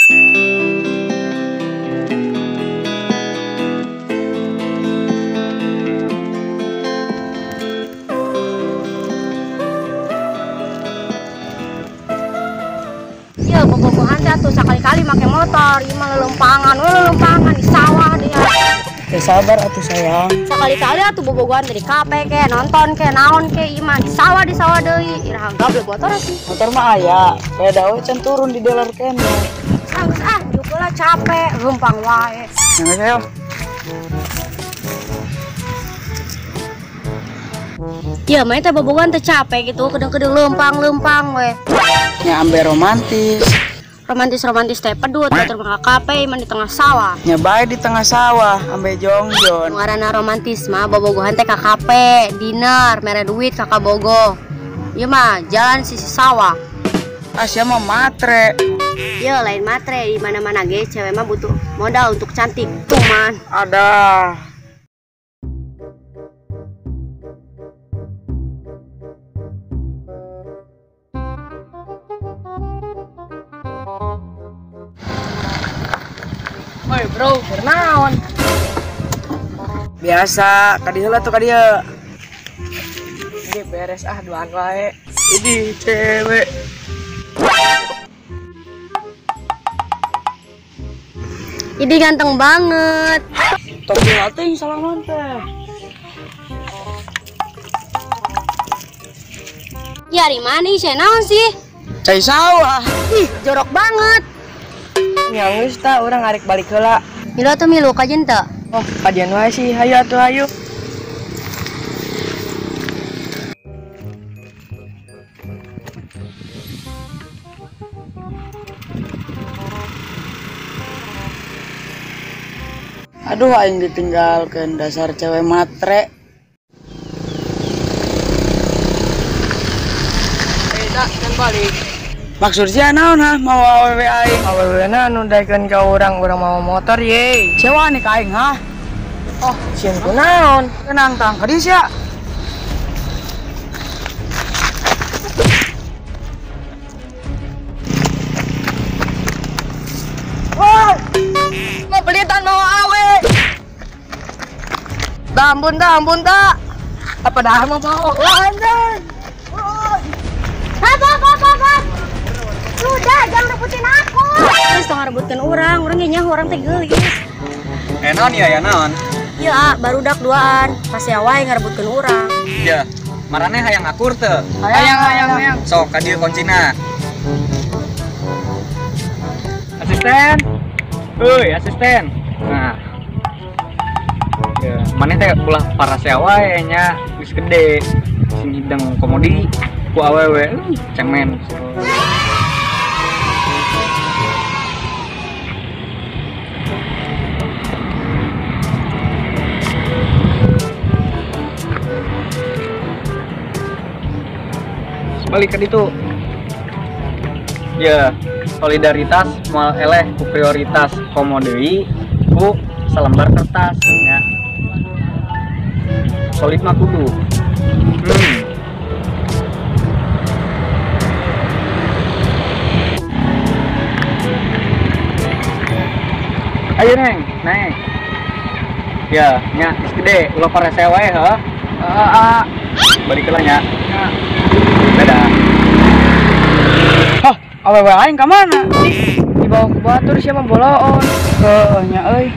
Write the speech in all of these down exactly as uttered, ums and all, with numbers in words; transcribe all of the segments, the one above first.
Iya, bobogohan teh tuh sekali-kali make motor, ieu mah lelempangan, we lelempangan di sawah deh. Ya sabar atuh sayang. Sekali-kali atuh bobogohan dari kafe ke, nonton ke, naon ke, ieu mah di sawah di sawah deui. Iraha gablek motor sih. Motor mah aya, beda we can turun di dealer kene. Ah, geus ah, jukeula capek, lempang wae. Nangis ayo. Iya, main teh bobogohan teh capek gitu, kedeng-kedeng lempang-lempang we. Nya ambe romantis. Romantis-romantis teh pedut, batur mah kafe iman di tengah sawah. Nya bae di tengah sawah ambe jongjon. Ngaranna romantis mah bobogohan teh ka kafe, dinner, mere duit kakak bogoh. Ieu mah jalan sisi sawah. Asya mah matre. Iya, lain matre, di mana-mana ge cewek mah butuh modal untuk cantik. Tuh man. Ada. Woi bro, bernaon? Biasa, kadi heula tuh kadi ya. Ini beres ah duaan wae. Ini cewek. Ini ganteng banget. Topi ating salaman teh. Ya di mana sih naon sih? Cai sawah. Ih, jorok banget. Nyangis ta urang ngarek balik heula. Milu tuh milu kajen teu? Oh, kajian wae sih. Hayu atuh hayu. Aduh, aing ditinggalkeun dasar cewek matre. Beda kan balik. Maksudnya naon ha mau awewe aing? Awewe na nu daekeun ka urang, urang mau motor ye. Sewa nih ka aing ha? Oh, sieun kunaon? Tenang tang ka dieu sia. Woi! Mau pelitan mau awe. Dah ampun dah, ampun dah. Apa dah mau mau? Wah, anjing. Hap, hap, hap, hap, hap. Sudah, jangan rebutin aku. Terus tong rebutkeun urang, urang ge nyaho urang teh geulis. Eh naon ya ya naon? Iya, barudak duaan. Pas ya wae ngarebutkeun urang. Iya. Marane hayang akur teu? Hayang, hayang, hayang. Sok ka dieu kuncina. Asisten. Heuy, asisten. Nah. Ya, maneh teh ulah parasea wae nya geus gede. Sing hidang komodi ku awewe, uh, cemen. Balik ke itu ya solidaritas mal eleh ku prioritas komodei ku salembar kertas ya solid mah kudu hmm. Ayo neng naik ya nya geus gede ulah parasea wae heuh. Heeh. Balik lah nya. Dadah. Hah, awewe aing ka mana? Dibawa ke batur siapa boloon. Heuh nya euy.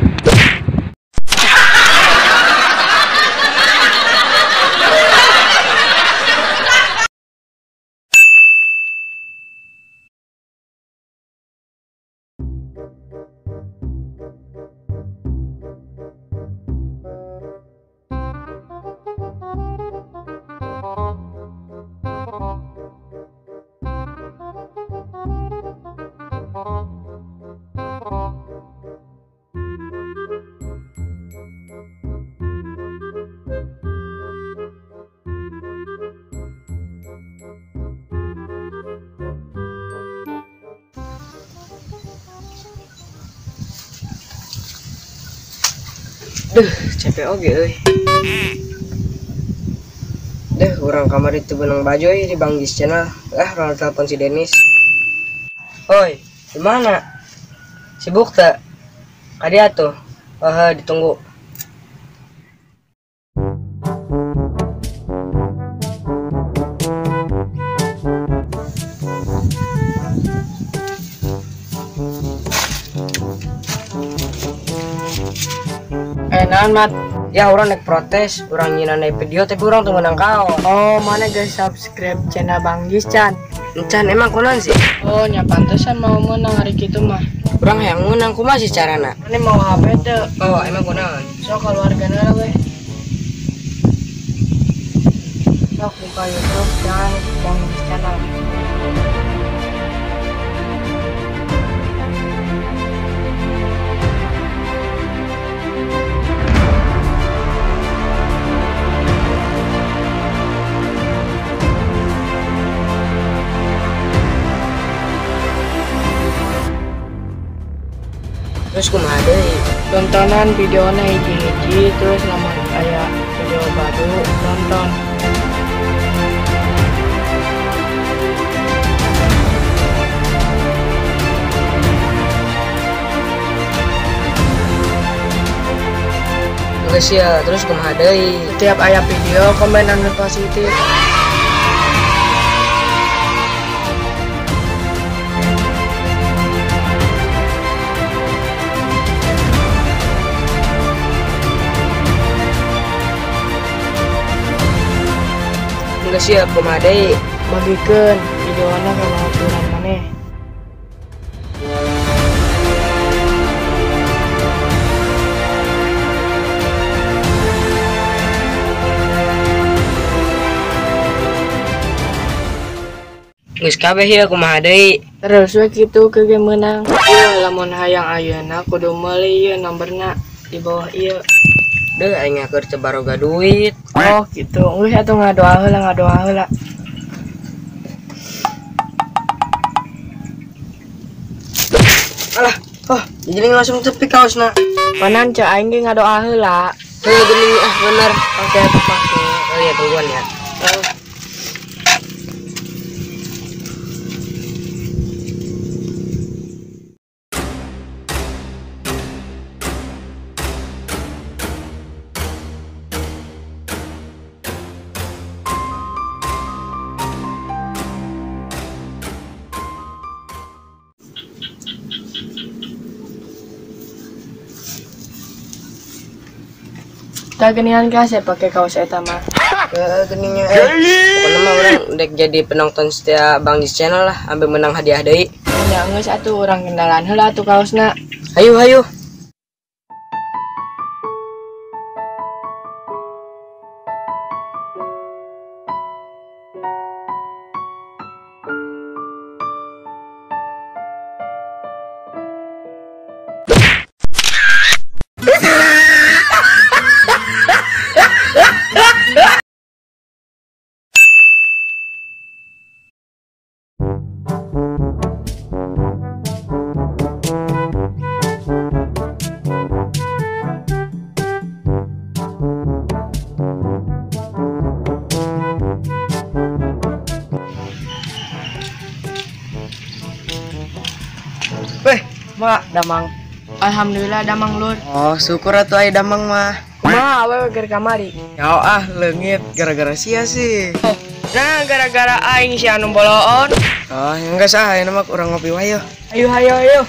Duh, capek oge euy. Deh, urang kamar itu benang baju di Bang Gis channel. Ah, orang telepon si Denis. Oi, di mana? Sibuk tak? Kadia tuh. Wah, ditunggu. Eh, naon mat? Ya orang naik protes, orang nyina naik video tapi orang tuh menang kau. Oh, mana guys subscribe channel Bang Giscan. Encan emang kunan sih? Oh, nya pantesan mau menang hari gitu mah. Orang yang menang ku masih carana. Ini mau H P tuh. Oh, emang kunan. So keluarga nara weh. Sok buka YouTube dan Bang Giscan. Terus kumaha deui? Tontonan videonya hiji-hiji terus lamun aya video baru nonton. Geus ya, terus kumaha deui? Setiap aya video komen anu positif. Geus ya, kumaha deui? Bagikeun videonya ka baturan maneh. Geus kabeh ya kumaha deui? Terus we kitu ke game menang. Ieu lamun hayang ayeuna kudu meuli ieu nomorna di bawah ieu. Deuh aing keur teu baroga duit. Oh, gitu. Geus atuh ngadoa heula, ngadoa heula. Alah, oh, jadi langsung tepi kaosna. Panan cek aing ge ngadoa heula. Heuh geuning ah bener. Oke, tepak. Oh iya tungguan ya. Oh. Tak genian kasih pakai kaos eta mah. Heuh geuningnya eh. Pokona mah urang dek jadi penonton setia Bang Jis channel lah, ambil menang hadiah deui. Ya geus atuh urang kendalan heula atuh kaosna. Hayu hayu. Weh, mak Damang. Alhamdulillah damang lur. oh syukur atuh aya damang mah. Ma awewe keur kamari. Ya ah leungit gara-gara sia sih. Nah, gara-gara aing si anu boloon. Oh, enggak sah, ini mah urang ngopi wae yeuh. Ayo ayo ayo.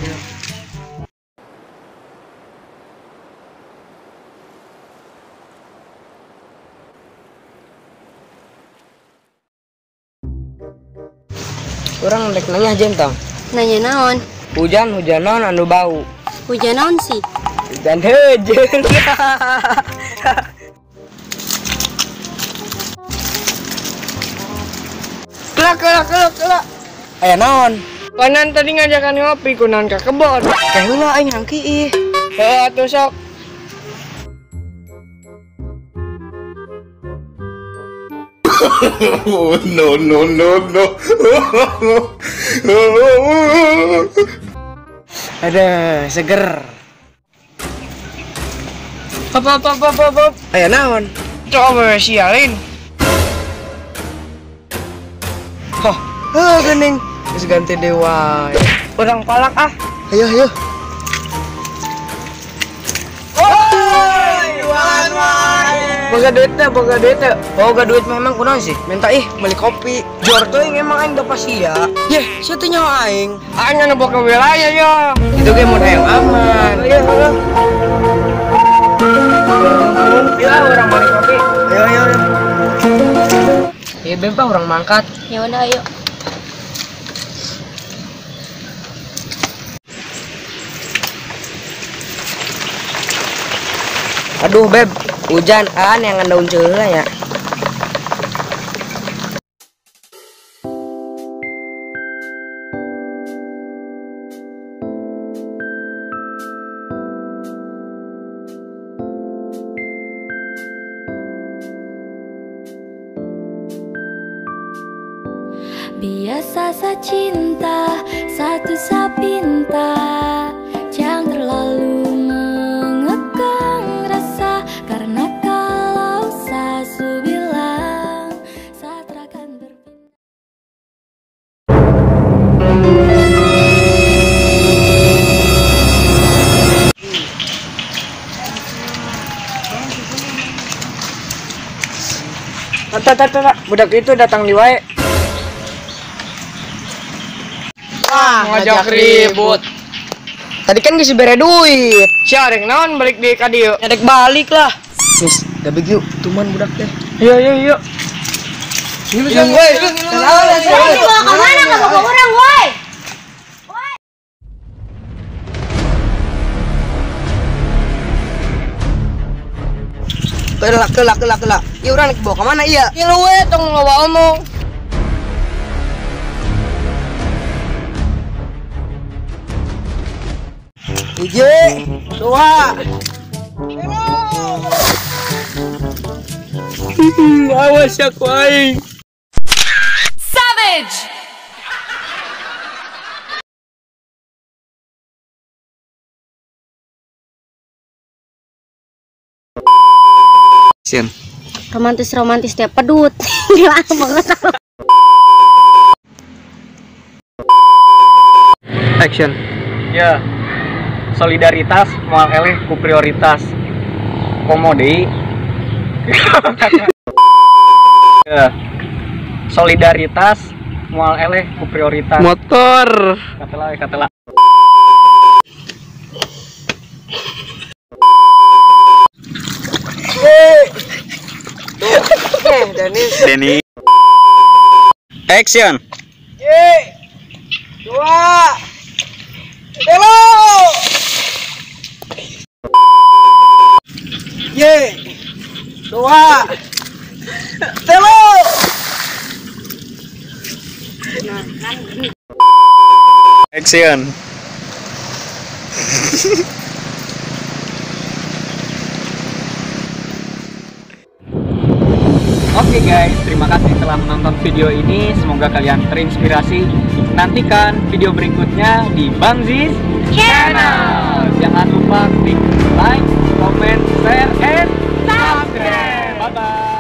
Urang rek nanya jentong. Nanya naon? Hujan hujanan anu bau. Hujan naon sih? Hujan hujan. Kelak kelak kelak kelak. Aya naon? Panan tadi ngajakan ngopi kunaon ka kebon. Kayak heula aing hangki ih. Heuh atuh sok. Oh, no, no, no, no. Ada seger. Hop hop hop hop hop, hop. Aya naon? Coba sialin. Hah, heuh geuning. Geus ganti dewa. Orang palak ah. Ayo, ayo. Boga duit teh, boga duit teh. Boga duit memang kunaon sih? Minta ih beli kopi. Jor tuh emang aing udah pasti ya. Yeh, sieu teh nyawa aing. Aing anu boga wilayah ya. Itu ge mun hayang aman. Iya, heuh. Ya orang beli kopi. Ayo, ayo, ayo. Iya, beb, orang mangkat. Ya udah ayo. Aduh, beb. Hujan an yang ngandaun ceula ya. Biasa sa cinta, satu sa pinta, jangan terlalu mengekang rasa, karena kalau sa su bilang, sa terakan berpindah. Tata, tata, budak itu datang di wae. Ah, ngajak ribut. Tadi kan geus bere duit. Syarek naon balik di ka dieu? Nyadek balik lah. Nis, dabeg yuk, tuman budak teh. Iya, iya, iya. Ngilu sang woi. Woi, dibawa ke mana? Enggak bawa orang, woi. Kelak, kelak, kelak, kelak. Iya urang bawa ke mana iya? Ieu we tong ngawa omong. Hiji, dua. Awas ya ku aing. Savage! Action. Romantis-romantis tiap pedut. Gila banget. Action. Ya. Solidaritas moal eleh ku prioritas. Komodi. Ya. Solidaritas moal eleh ku prioritas. Motor. Katela we katela. Eh, Denis. Denny. Action. Ye. Dua. Telo. Ye. Dua. Telo. Action. Oke guys, terima kasih telah menonton video ini. Semoga kalian terinspirasi. Nantikan video berikutnya di Bang Ziz Channel. Jangan lupa klik like, comment, share, and subscribe. Bye bye.